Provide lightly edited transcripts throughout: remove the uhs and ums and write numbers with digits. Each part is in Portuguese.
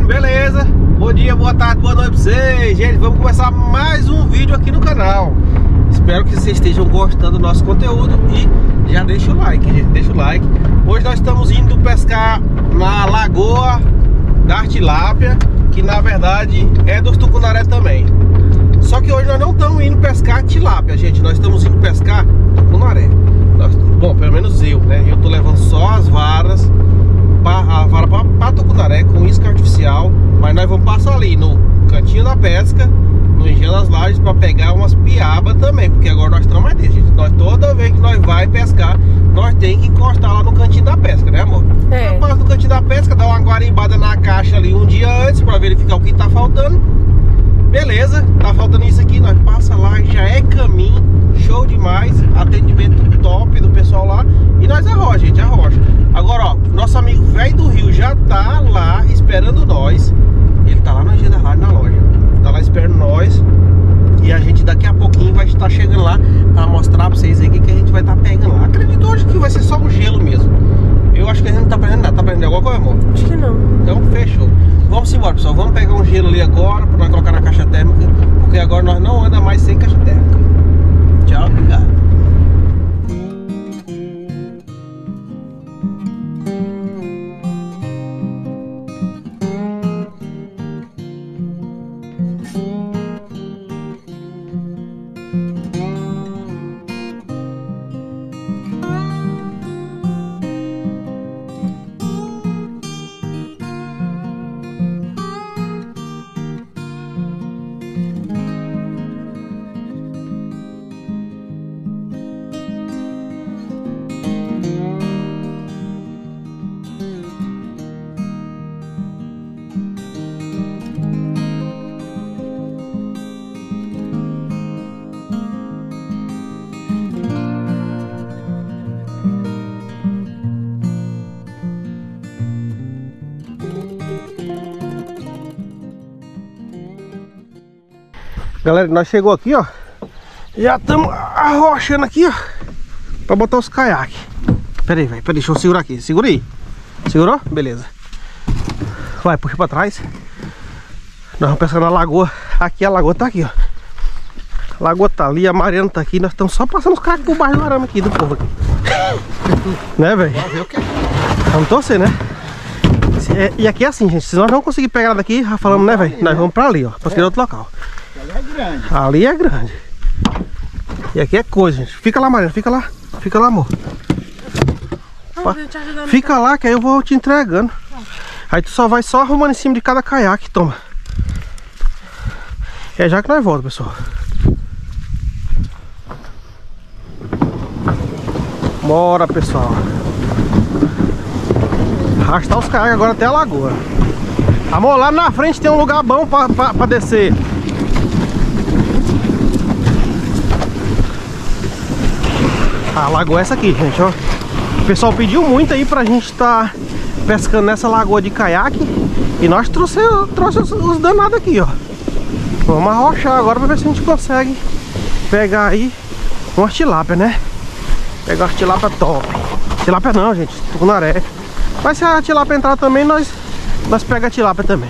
Beleza? Bom dia, boa tarde, boa noite pra vocês. Gente, vamos começar mais um vídeo aqui no canal. Espero que vocês estejam gostando do nosso conteúdo e já deixa o like, gente, deixa o like. Hoje nós estamos indo pescar na Lagoa da Tilápia, que na verdade é dos tucunaré também. Só que hoje nós não estamos indo pescar tilápia, gente. Nós estamos indo pescar tucunaré. Bom, pelo menos eu, né? Eu tô levando só as varas, a vara para tucunaré com isca artificial. Mas nós vamos passar ali no cantinho da pesca, no Engenho das Lajes, para pegar umas piabas também. Porque agora nós estamos mais dentro, gente. Toda vez que nós vai pescar, nós tem que encostar lá no cantinho da pesca, né, amor? É. Nós passa no cantinho da pesca, dá uma guarimbada na caixa ali um dia antes para verificar o que tá faltando. Beleza, tá faltando isso aqui, nós passa lá, já é caminho, show demais, atendimento top do pessoal lá. E nós arrocha, gente, arrocha. Agora, ó, nosso amigo velho do Rio já tá lá esperando nós. Ele tá lá no Engenho das Lajes, na loja. Tá lá esperando nós. E a gente daqui a pouquinho vai estar chegando lá pra mostrar pra vocês aí o que a gente vai estar pegando lá. Acredito hoje que vai ser só o gelo mesmo. Eu acho que a gente não tá prendendo nada. Tá prendendo alguma coisa, amor? Acho que não. Então fechou. Vamos embora, pessoal. Vamos pegar um gelo ali agora pra nós colocar na caixa térmica, porque agora nós não andamos mais sem caixa térmica. Tchau, obrigado. Galera, nós chegou aqui, ó. Já estamos arrochando aqui, ó, pra botar os caiaques. Pera aí, velho, deixa eu segurar aqui. Segura aí. Segurou? Beleza. Vai, puxa pra trás. Nós vamos pescar na lagoa. Aqui a lagoa tá aqui, ó. A lagoa tá ali, a Mariana tá aqui. Nós estamos só passando os caiaques por baixo do arame aqui do povo aqui. Né, velho? Vamos torcer, né? E aqui é assim, gente. Se nós não conseguir pegar nada daqui, já falamos, né, velho? Nós vamos pra ali, ó, pra aquele outro local. Ali é grande. Ali é grande. E aqui é coisa, gente. Fica lá, Mariana, fica lá. Fica lá, amor. Fica lá que aí eu vou te entregando. Aí tu só vai só arrumando em cima de cada caiaque, toma. É já que nós voltamos, pessoal. Bora, pessoal. Arrastar os caiaques agora até a lagoa. Amor, lá na frente tem um lugar bom pra descer. A lagoa é essa aqui, gente, ó. O pessoal pediu muito aí pra gente estar pescando nessa lagoa de caiaque. E nós trouxe os danados aqui, ó. Vamos arrochar agora pra ver se a gente consegue pegar aí uma tilápia, né? Pegar uma tilápia top. Tilápia não, gente, tucunaré. Mas se a tilápia entrar também, nós pega a tilápia também.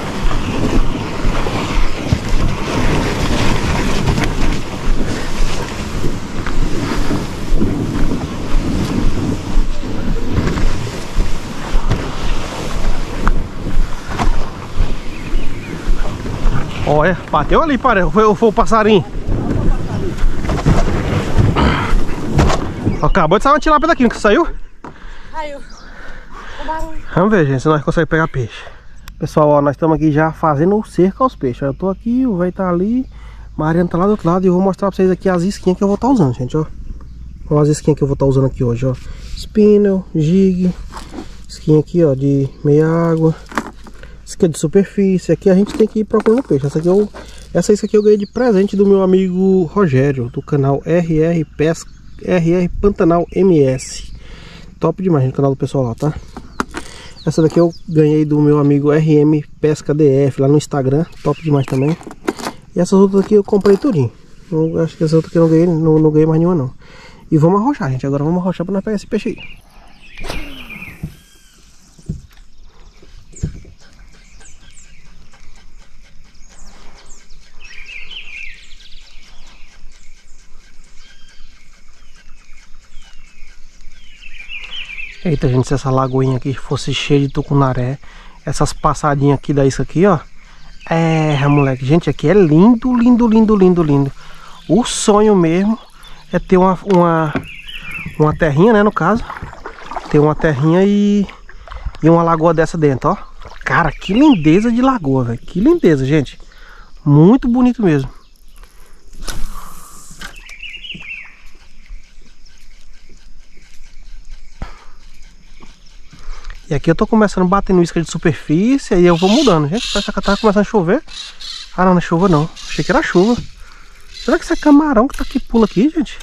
Olha, bateu ali, parece. Foi o passarinho. Acabou de sair uma tilápia daqui, não que saiu? Saiu. Vamos ver, gente, se nós conseguimos pegar peixe. Pessoal, ó, nós estamos aqui já fazendo o cerco aos peixes. Eu tô aqui, o velho tá ali, Mariana tá lá do outro lado. E eu vou mostrar pra vocês aqui as isquinhas que eu vou estar usando, gente, ó. Olha as isquinhas que eu vou estar usando aqui hoje, ó. Spinel, jig, isquinha aqui, ó, de meia água. Isquinha de superfície. Aqui a gente tem que ir procurando peixe. Essa isca aqui eu ganhei de presente do meu amigo Rogério, do canal RR Pantanal MS. Top demais no canal do pessoal lá, tá? Essa daqui eu ganhei do meu amigo RM Pesca DF lá no Instagram. Top demais também. E essas outras aqui eu comprei tudinho. Eu acho que essas outras aqui eu não ganhei mais nenhuma não. E vamos arrochar, gente. Agora vamos arrochar pra nós pegar esse peixe aí. Eita, gente, se essa lagoinha aqui fosse cheia de tucunaré, essas passadinhas aqui da isca aqui, ó. Moleque, gente, aqui é lindo, lindo, lindo, lindo, lindo. O sonho mesmo é ter uma terrinha, né, no caso. Ter uma terrinha e uma lagoa dessa dentro, ó. Cara, que lindeza de lagoa, velho. Que lindeza, gente. Muito bonito mesmo. E aqui eu tô começando a bater no isca de superfície, aí eu vou mudando, gente. Parece que tá começando a chover. Ah, não, não é chuva não. Achei que era chuva. Será que isso é camarão que tá aqui, pula aqui, gente?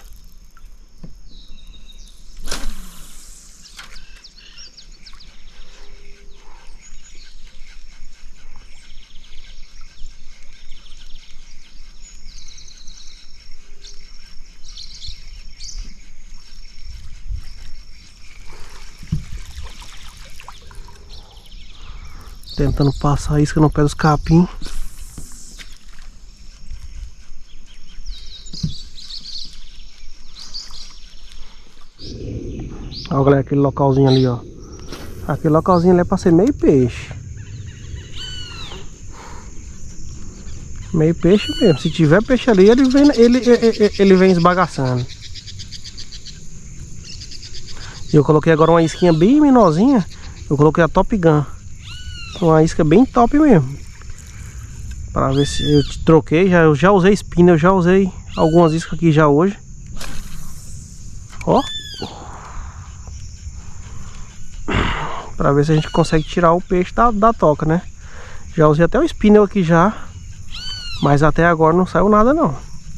Tentando passar a isca no pé dos capim. Olha, galera, aquele localzinho ali, ó. Aquele localzinho ali é pra ser meio peixe. Meio peixe mesmo. Se tiver peixe ali, ele vem esbagaçando. E eu coloquei agora uma isquinha bem menorzinha. Eu coloquei a Top Gun. Uma isca bem top mesmo. Para ver se eu troquei. Eu já usei espina, eu já usei algumas iscas aqui já hoje. Ó. Para ver se a gente consegue tirar o peixe da toca, né? Já usei até o spinner aqui já. Mas até agora não saiu nada não.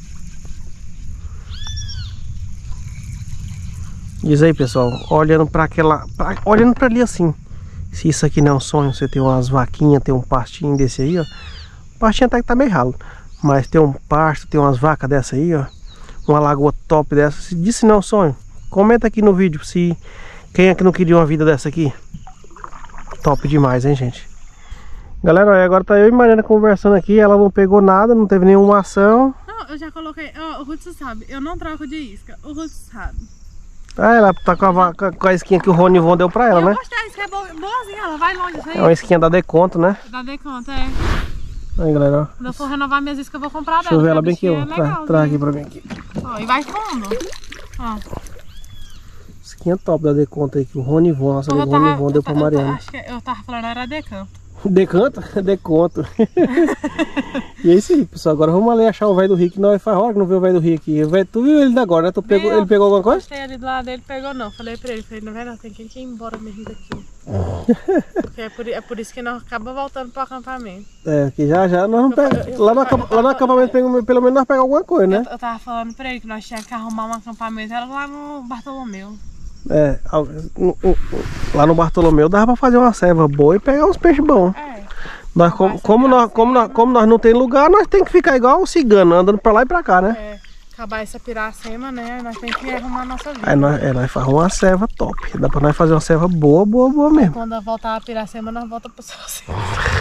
Diz aí, pessoal. Olhando para olhando para ali assim. Se isso aqui não é um sonho, você ter umas vaquinhas, ter um pastinho desse aí, ó. O pastinho até que tá meio ralo. Mas ter um pasto, ter umas vacas dessa aí, ó. Uma lagoa top dessa. Se disse não é um sonho, comenta aqui no vídeo se quem é que não queria uma vida dessa aqui. Top demais, hein, gente. Galera, olha, agora tá eu e Mariana conversando aqui. Ela não pegou nada, não teve nenhuma ação. Não, eu já coloquei. O Ruth sabe, eu não troco de isca. O Ruth sabe. Ah, ela tá com a isquinha que o Ronivon deu pra ela, né? Eu gostei, a isca é boazinha, ela vai longe. É uma isquinha da Deconto, né? Da Deconto, é. Aí, galera, ó. Quando eu for renovar minhas iscas, eu vou comprar dela. Deixa eu ver ela bem aqui, ó. É Traz aqui pra mim aqui. Ó, e vai fundo. Ó. Isquinha top da Deconto aí, que o Ronivon, nossa amigo Ronivon deu pra Mariana. Acho que eu tava falando era Decanto. Decanto? Deconto. E é isso aí, pessoal. Agora vamos ali achar o velho do Rio, que nós faz hora que não vê o velho do Rio aqui. Tu viu ele agora, né? Ele pegou alguma coisa? Eu ali do lado dele, pegou não. Falei pra ele, não vai não, tem que ir embora mesmo daqui. Porque é por isso que nós acabamos voltando pro acampamento. É, que já nós não pegamos. Lá no acampamento pelo menos nós pegamos alguma coisa, né? Eu tava falando pra ele que nós tínhamos que arrumar um acampamento, era lá no Bartolomeu. É, lá no Bartolomeu dava pra fazer uma serva boa e pegar uns peixes bons. É. Nós, como nós não tem lugar, nós tem que ficar igual o cigano, andando pra lá e pra cá, né? É, acabar essa piracema, né? Nós temos que arrumar a nossa vida. Aí nós fazemos uma serva top. Dá pra nós fazer uma serva boa mesmo. Quando voltar a piracema, nós voltamos pro Salsinha.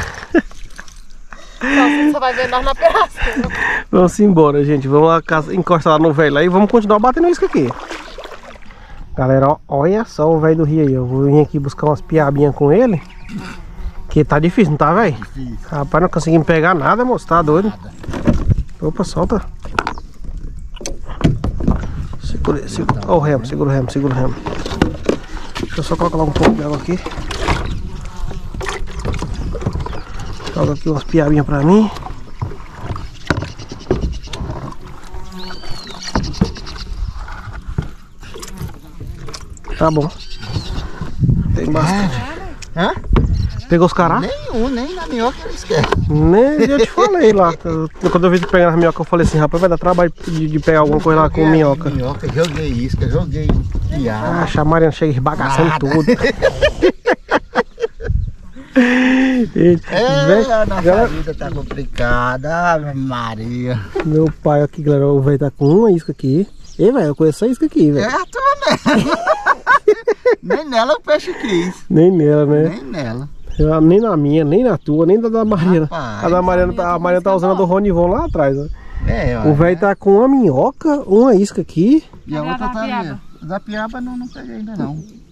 Você só vai ver nós na piracema. Vamos embora, gente. Vamos lá, encostar lá no velho lá e vamos continuar batendo isso aqui. Galera, ó, olha só o velho do Rio aí. Eu vou vir aqui buscar umas piabinhas com ele. Que tá difícil, não tá, velho? Difícil. Rapaz, não conseguimos pegar nada, moço. Tá doido? Opa, solta. Segura o remo, segura o remo. Deixa eu só colocar lá um pouco de água aqui. Joga aqui umas piabinhas pra mim. Tá bom. Tem bastante. Hã? Pegou os cará? Nenhum, nem na minhoca ele esquece. Nem eu te falei lá. Quando eu vi de pegar na minhoca, eu falei assim, rapaz, vai dar trabalho de pegar alguma coisa lá com minhoca. Joguei isca, joguei piaba. A Mariana chega esbagaçando tudo. Nossa vida tá complicada, Ave Maria. Meu pai aqui, galera, o velho tá com uma isca aqui. Ei, velho, eu conheço essa isca aqui, velho. É a tua mesmo. Nem nela o peixe quis. Nem nela, né? Nem nela. Nem na minha, nem na tua, nem da Mariana. Rapaz, a Mariana tá usando a do Ronivon lá atrás, ó. É, o velho tá com uma minhoca, uma isca aqui. E a outra tá ali. Da piaba não peguei ainda não.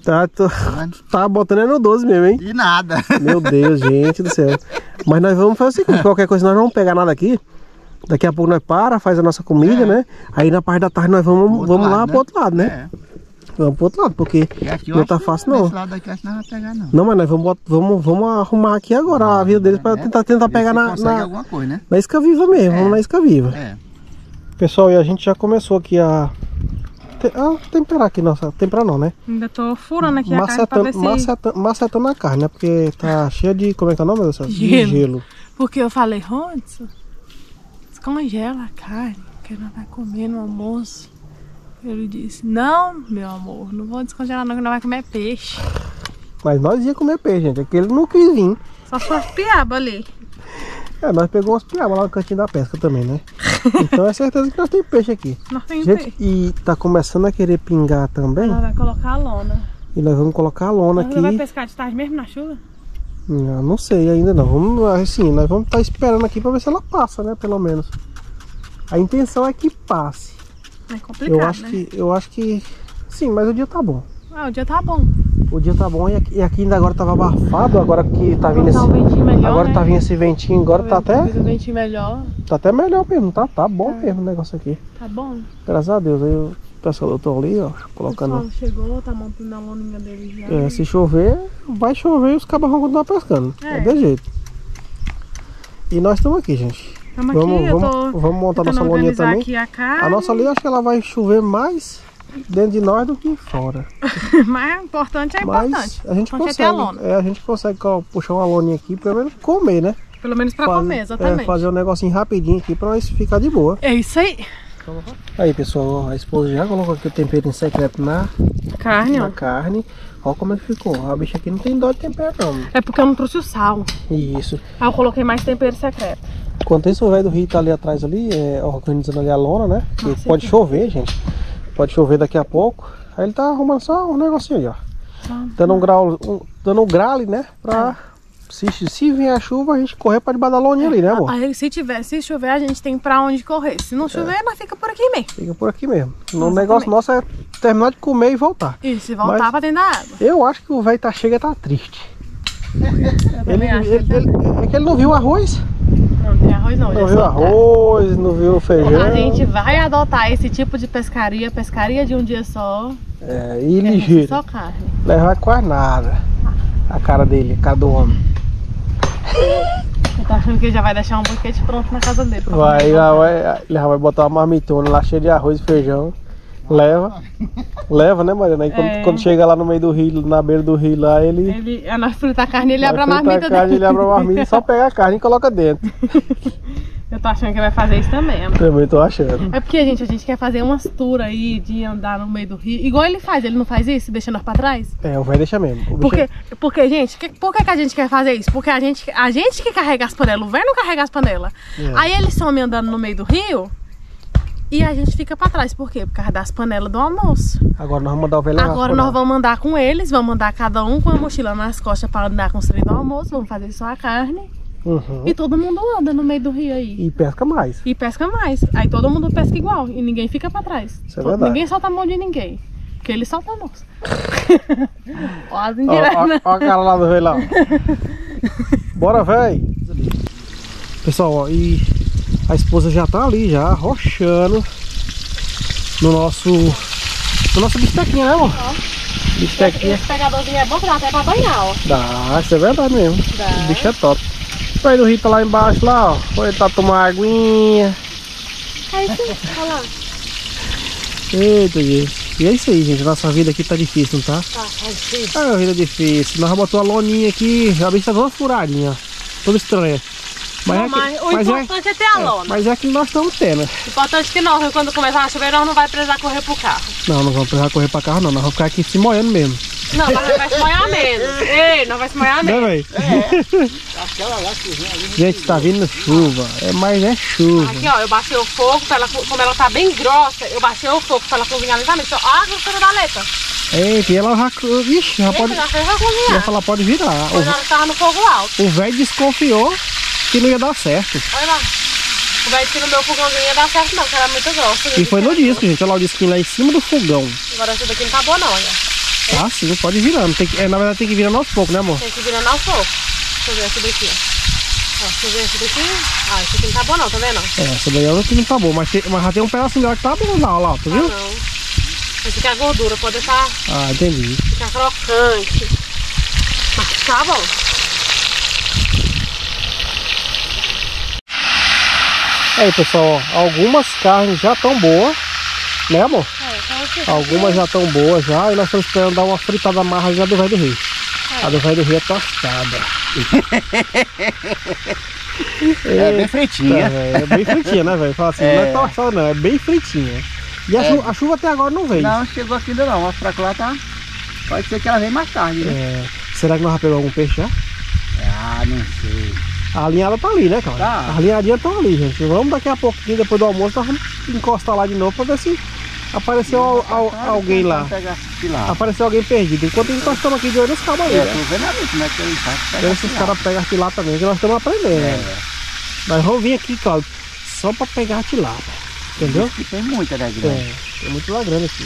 Tá botando é no 12 mesmo, hein? E nada. Meu Deus, gente do céu. Mas nós vamos fazer o seguinte, qualquer coisa nós não vamos pegar nada aqui. Daqui a pouco nós faz a nossa comida, né? Aí na parte da tarde nós vamos lá pro outro lado, né? Vamos pro outro lado, porque não tá fácil não. Esse lado aqui acho que não vai pegar não. Não, mas nós vamos arrumar aqui agora a vida deles pra tentar pegar alguma coisa, né? na isca viva mesmo, vamos na isca viva. Pessoal, e a gente já começou aqui a temperar aqui nossa... Temperar não, né? Ainda tô furando aqui a carne pra ver se... Macetando a carne, né? Porque tá cheia de... Como é que é o nome, meu Deus? Gelo. De gelo. Porque eu falei, Ronson, descongela a carne, que nós vai comer no almoço. Ele disse, não, meu amor, não vou descongelar não, que nós vai comer peixe. Mas nós ia comer peixe, gente. Aquele não quis vir. Só foi as piabas ali. Nós pegamos umas piabas lá no cantinho da pesca também, né? Então é certeza que nós temos peixe aqui. Nós temos gente, peixe. e tá começando a querer pingar também. Nós vai colocar a lona. E nós vamos colocar a lona aqui. Você vai pescar de tarde mesmo na chuva? Não sei ainda não. Vamos, assim, nós vamos estar esperando aqui pra ver se ela passa, né? Pelo menos. A intenção é que passe. É complicado, eu acho que sim, mas o dia tá bom. O dia tá bom. O dia tá bom e aqui ainda agora tava abafado, agora que tá vindo esse... um ventinho melhor, agora né? tá vindo esse ventinho, agora tá até... Um ventinho melhor. Tá até melhor mesmo, tá bom mesmo o negócio aqui. Tá bom. Graças a Deus, aí o pessoal do tô ali, ó, colocando... O pessoal chegou, tá montando a loninha dele já. Se chover, vai chover e os cabas vão continuar pescando. É de jeito. E nós estamos aqui, gente. Vamos montar nossa loninha também. Aqui a nossa ali, acho que ela vai chover mais dentro de nós do que fora. Mas o importante é importante. A gente consegue, a gente consegue puxar uma loninha aqui, pelo menos comer, né? Pelo menos pra comer, exatamente. Fazer um negocinho rapidinho aqui pra nós ficar de boa. É isso aí. Aí, pessoal, a esposa já colocou aqui o tempero em secreto na carne. Olha como é que ficou. A bicha aqui não tem dó de tempero, não. É porque eu não trouxe o sal. Isso. Aí eu coloquei mais tempero secreto. Enquanto isso, o velho do Rio tá ali atrás, ali, organizando ali a lona, né? Que pode chover, gente. Pode chover daqui a pouco. Aí ele tá arrumando só um negocinho aí, ó. Dando um grale, né? Pra... Se vier a chuva, a gente correr pra debaixo da loninha ali, né, amor? Aí se chover, a gente tem pra onde correr. Se não chover, nós fica por aqui mesmo. Fica por aqui mesmo. O negócio nosso é terminar de comer e voltar. Isso, e voltar pra dentro da água. Eu acho que o velho tá triste. É que ele não viu o arroz. Não tem arroz não. Não viu arroz, não viu feijão. A gente vai adotar esse tipo de pescaria de um dia só. E ligeiro. Só carne. Levar quase nada. A cara dele, a cara do homem. Eu tô achando que ele já vai deixar um banquete pronto na casa dele. Ele já vai botar uma marmitona lá cheia de arroz e feijão. Leva, né, Mariana? Aí quando chega lá no meio do rio, na beira do rio lá, nós frita a carne e ele abre a marmita dele. Ele abre a marmita e só pega a carne e coloca dentro. Eu tô achando que vai fazer isso também, amor. Também tô achando. É porque, a gente quer fazer umas tours aí de andar no meio do rio. Igual ele faz, ele não faz isso, deixando nós pra trás? O vai deixar mesmo. Porque, gente, por que a gente quer fazer isso? Porque a gente que carrega as panelas, o velho não carrega as panelas. Aí ele some andando no meio do rio e a gente fica pra trás. Por quê? Por causa das panelas do almoço. Agora nós vamos mandar o velho levar. Agora nós vamos andar com eles, vamos andar cada um com a mochila nas costas pra andar com os trem do almoço, vamos fazer só a carne. E todo mundo anda no meio do rio aí. E pesca mais. Aí todo mundo pesca igual e ninguém fica pra trás. Isso é verdade. Ninguém solta a mão de ninguém. Porque ele solta a nossa. Ó as indiretas. Ó a cara lá do velho lá. Bora, velho. Pessoal, ó, e a esposa já tá ali, já arrochando no nosso bistequinha, né, amor? Bistequinha. Esse pegadorzinho é bom que dá até pra banhar, ó. Dá, isso é verdade mesmo. Dá. O bicho é top. O velho do Rio tá lá embaixo, lá, ó. Foi tá tomar aguinha. Aí sim, olha lá. Eita, gente. E é isso aí, gente. Nossa vida aqui tá difícil, não tá? Tá difícil. É uma vida difícil. Nós botou a loninha aqui, a bicha tá toda furadinha, ó. Toda estranha. O importante é ter a lona. Mas é que nós estamos tendo. O importante é que nós, quando começar a chover, nós não vai precisar correr pro carro. Não vamos precisar correr pra carro, não. Nós vamos ficar aqui se molhando mesmo. Não, nós vai se molhar menos. Ei, nós vai se molhar menos. Gente, tá vindo chuva. Mas é chuva. Aqui, ó, eu baixei o fogo, como ela tá bem grossa, eu baixei o fogo pra ela cozinhar lentamente. Ó, a grossura da letra. Eita, e ela já... Vixe, já pode... Ela pode virar. Ela tava no fogo alto. O velho desconfiou que não ia dar certo. Olha lá. O velho disse que no meu fogãozinho ia dar certo não, que era muito grossa. E foi no disco, gente. Olha lá o disquinho lá em cima do fogão. Agora essa daqui não tá boa não, olha. Tá sim, pode ir virando. Tem que, na verdade tem que ir virando aos poucos, né, amor? Tem que ir virando aos poucos. Deixa eu ver essa daqui, ó. Deixa eu ver essa daqui. Ah, essa aqui não tá boa não, tá vendo? Essa daí aqui não tá boa, mas já tem um pedacinho dela que tá bom lá, ó, tá viu? Não. Esse aqui é a gordura, pode deixar. Ah, entendi. Ficar crocante. Mas tá bom. Aí, pessoal, ó, algumas carnes já estão boas, né, amor? Algumas já estão boas já, e nós estamos esperando dar uma fritada marra já do Velho do Rio. A do Velho do Rio é tostada. É bem fritinha. É bem fritinha, né, velho? Fala assim, não é tostada não, é bem fritinha. E a chuva até agora não veio. Não, chegou aqui ainda não. A pra lá tá... Pode ser que ela venha mais tarde, né? Será que nós já pegamos algum peixe já? Ah, não sei. A linhada tá ali, né, cara? Tá. As linhadinhas estão ali, gente. Vamos daqui a pouquinho, depois do almoço, nós vamos encostar lá de novo pra ver se apareceu alguém lá. Apareceu alguém perdido. Enquanto nós estamos aqui de olho nesse cabo aí. Eu tô vendo ali como é que ele tá. Ver se os caras pegam a tilápia também, que nós estamos aprendendo. Nós vamos vir aqui, Cláudio, só pra pegar a tilápia. Entendeu? Tem muita, né, grande? Tem muito lá grande aqui.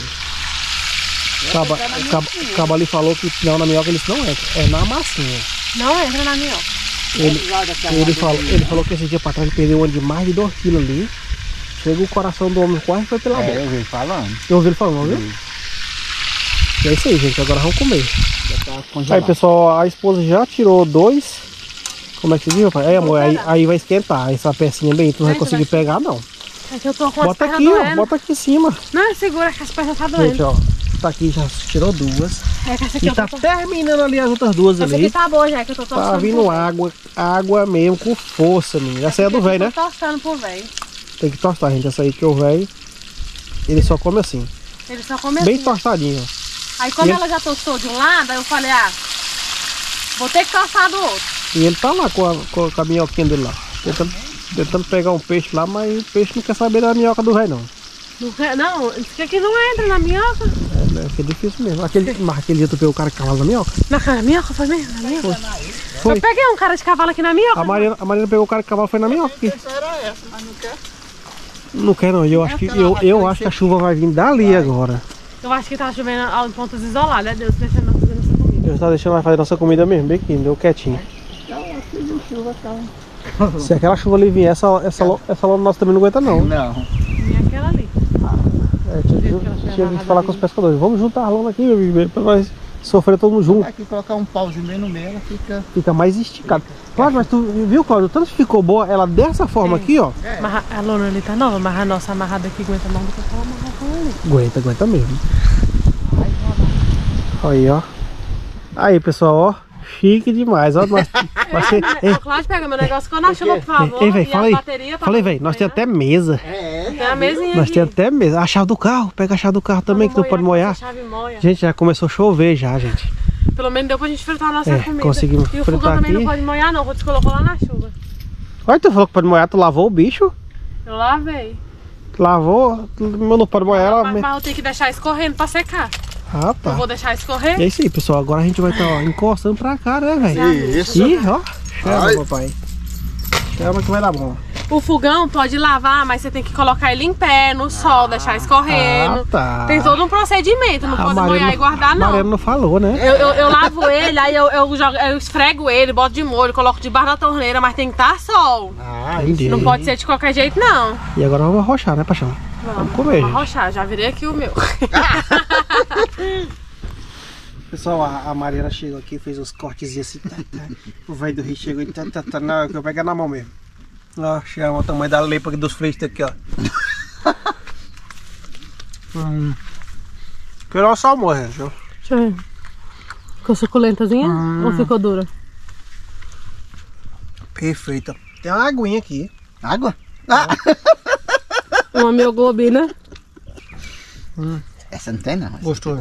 O cabo ali falou que não, na minhoca eles não entram, é na massinha. Não entra na minhoca. Ele falou que esse dia pra trás ele perdeu uma de mais de 2 kg ali. Chega o coração do homem quase foi pela boca. Eu ouvi ele falando. Eu ouvi ele falando, viu? E é isso aí, gente. Agora vamos comer. Aí, pessoal, a esposa já tirou 2. Como é que se diz, rapaz? Aí, amor, aí vai esquentar. Essa pecinha bem, tu não vai conseguir pegar, não. É que eu tô com bota aqui, ó. Bota aqui em cima. Não, segura que as pernas tá doendo. Gente, ó. Tá aqui, já tirou 2. Que essa aqui e tá terminando ali as outras 2 ali. Essa aqui tá boa já, que eu tô tostando. Tá vindo água mesmo, com força, menina. Essa é do velho, né? Eu tô tostando pro velho. Tem que tostar, gente. Essa aí que o velho, ele só come assim. Ele só come bem assim. tostadinho. Aí quando ela já tostou de um lado, aí eu falei, vou ter que tostar do outro. E ele tá lá com a minhoquinha dele lá. Tentando pegar um peixe lá, mas o peixe não quer saber da minhoca do velho, não. Não, isso aqui não entra na minhoca. É difícil mesmo. Aquele dia tu pegou o cara de cavalo na minhoca? Na minhoca foi mesmo? Na minhoca? Foi. Eu peguei um cara de cavalo aqui na minhoca. A Mariana pegou o cara de cavalo, foi na minhoca. Aqui. Era essa, mas não quer. Não quer não, eu acho que a chuva vai vir dali agora. Eu acho que tá chovendo em pontos isolados, é Deus deixando nós fazer nossa comida. Deus tá deixando nós fazer nossa comida mesmo, bem aqui, deu quietinho. Se aquela chuva ali vier, essa lona nossa também não aguenta não. Não. E aquela ali. Tinha que falar com os pescadores. Vamos juntar a lona aqui, meu amigo, pra nós sofrer todo mundo junto. Aqui colocar um pauzinho bem no meio, ela fica mais esticada. Claro, mas tu viu, Cláudio, tanto que ficou boa ela dessa forma aqui, ó. Mas a lona ali tá nova, mas a nossa amarrada aqui aguenta mais do que aquela amarrada ali. Aguenta mesmo. Aí, ó. Aí, pessoal, ó. Chique demais, ó. O Cláudio pega meu negócio quando a chuva, por favor. Ei, velho, falei, velho, nós temos até mesa. Tem a mesinha nós aqui. temos até mesa. A chave do carro, pega a chave do carro também, que tu pode molhar. Gente, já começou a chover já, gente. Pelo menos deu pra gente fritar a nossa comida. Conseguimos e o fogão também não pode molhar não, você colocou lá na chuva. Olha, tu falou que pode molhar, tu lavou o bicho? Eu lavei. Lavou, mas não pode molhar ela. Mas eu tenho que deixar escorrendo pra secar. Ah, tá. Eu vou deixar escorrer. E é isso aí, pessoal. Agora a gente vai estar encostando pra cá, né, velho? Isso. Ih, ó. Chama, papai. Chama que vai dar bom. O fogão pode lavar, mas você tem que colocar ele em pé, no sol, deixar escorrendo. Ah, tá. Tem todo um procedimento, não pode molhar e guardar, não. A Mariana não falou, né? Eu lavo ele, aí eu esfrego ele, boto de molho, coloco debaixo da torneira, mas tem que estar sol. Ah, entendi. Não pode ser de qualquer jeito, não. E agora vamos arrochar, né, paixão? Vamos comer, Vamos arrochar, já virei aqui o meu. Pessoal, a Mariana chegou aqui, fez uns cortezinhos assim. O velho do Rio chegou e não, eu pego na mão mesmo. Ó, chama o tamanho da lepa dos freitos aqui, ó. Ficou salmão, gente. Deixa eu ver. Ficou suculentazinha ou ficou dura? Perfeita. Tem uma aguinha aqui. Água? Uma mioglobina. Essa não tem não. Gostoso.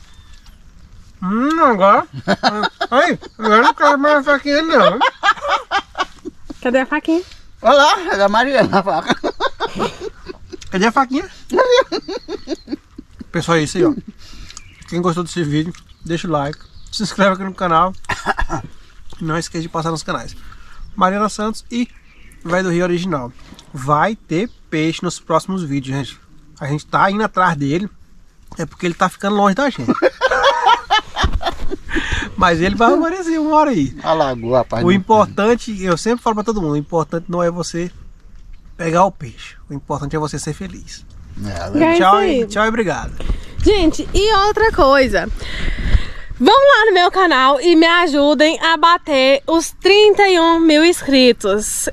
Agora. Aí, agora não quero mais a faquinha não. Cadê a faquinha? Olha lá, é da Mariana a faca. Cadê a faquinha? Pessoal, é isso aí, ó. Quem gostou desse vídeo, deixa o like, se inscreve aqui no canal. E não esqueça de passar nos canais Mariana Santos e Velho do Rio Original. Vai ter peixe nos próximos vídeos, gente. A gente tá indo atrás dele. É porque ele tá ficando longe da gente. Mas ele vai aparecer uma hora aí. A lagoa, rapaz. O importante, eu sempre falo pra todo mundo, o importante não é você pegar o peixe. O importante é você ser feliz. Tchau e obrigado. Gente, e outra coisa. Vão lá no meu canal e me ajudem a bater os 31 mil inscritos.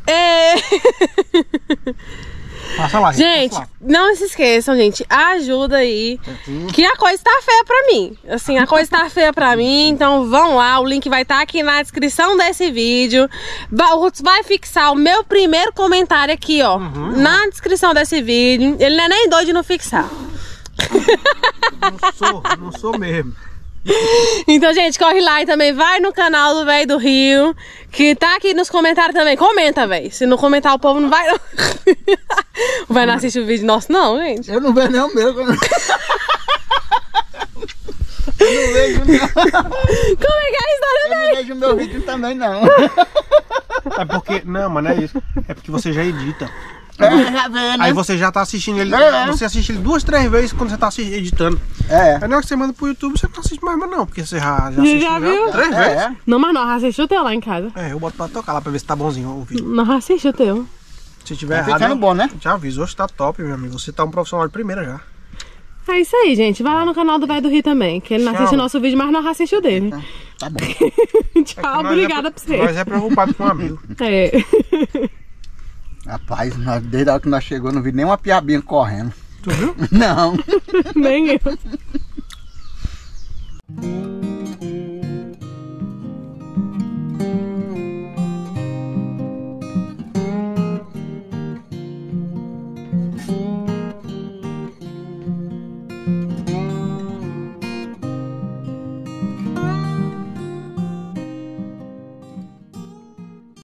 Passa lá, gente, passa lá. Não se esqueçam, gente, ajuda aí, que a coisa tá feia pra mim. Assim, a coisa tá feia pra mim, então vão lá, o link vai estar aqui na descrição desse vídeo. Vai fixar o meu primeiro comentário aqui, ó, na descrição desse vídeo. Ele não é nem doido de não fixar. Não sou mesmo. Então, gente, corre lá e também vai no canal do Véio do Rio, que tá aqui nos comentários também. Comenta, velho. Se não comentar, o povo não vai não. Vai não assistir o vídeo nosso, não, gente. Eu não vejo nem o meu. Eu não vejo não. Como é que é a história Eu não vejo o meu vídeo também, não. É porque... Não, mas não é isso. É porque você já edita. Já vê, né? Aí você já tá assistindo ele. Você assiste ele 2, 3 vezes quando você tá editando. Aí na hora que você manda pro YouTube, você não assiste mais, mas não. Porque você já assistiu já viu? 3 vezes. Não, mas nós assistiu o teu lá em casa. Eu boto pra tocar lá pra ver se tá bonzinho o vídeo. Nós assistiu o teu. Se tiver Tá errado, ficando bom, né? Já aviso, hoje tá top, meu amigo. Você tá um profissional de primeira já. É isso aí, gente. Vai lá no canal do Véio do Rio também, que ele não assiste o nosso vídeo, mas nós assistiu dele. Tá bom. Tchau, obrigada pra você. Nós é preocupado com um amigo. Rapaz, desde a hora que nós chegamos, não vi nem uma piabinha correndo. Tu viu? Não. Nem eu.